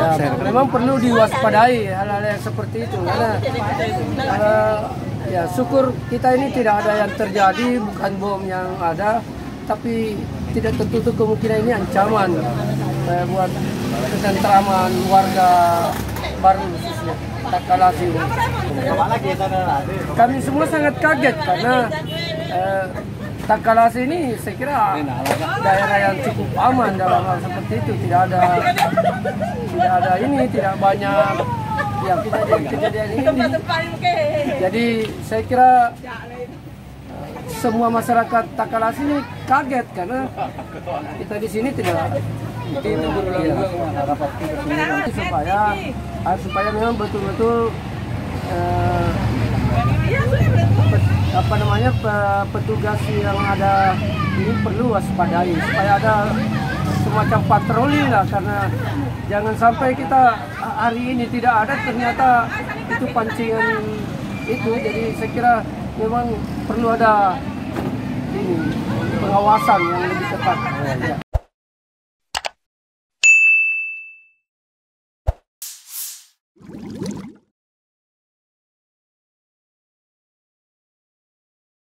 Ya, memang perlu diwaspadai hal-hal yang seperti itu karena ya syukur kita ini tidak ada yang terjadi, bukan bom yang ada, tapi tidak tertutup kemungkinan ini ancaman buat ketentraman warga baru khususnya Takalasi. Kami semua sangat kaget karena Takalasi ini saya kira daerah yang cukup aman dalam hal seperti itu, tidak banyak yang kejadian ini. Jadi saya kira semua masyarakat Takalasi ini kaget karena kita di sini tidak supaya memang betul-betul petugas yang ada ini perlu waspadai supaya ada semacam patroli lah, karena jangan sampai kita hari ini tidak ada ternyata itu pancingan itu. Jadi saya kira memang perlu ada ini pengawasan yang lebih ketat.